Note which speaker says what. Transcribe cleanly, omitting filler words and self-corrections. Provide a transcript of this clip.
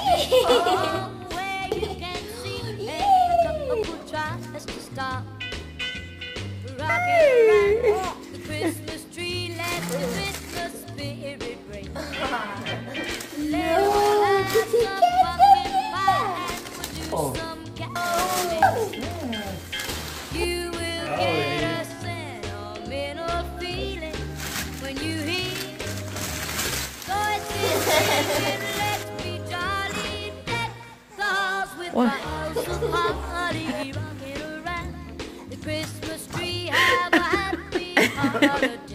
Speaker 1: Oh, where you can see a couple tries to stop rocking around the Christmas tree. Let the Christmas spirit ring. Let us have some pumpkin pie and we'll do some caroling. You will get a sentimental feeling when you hear voices singing, let's be jolly, deck the halls with boughs of holly, rocking around the Christmas tree. Have a happy holiday.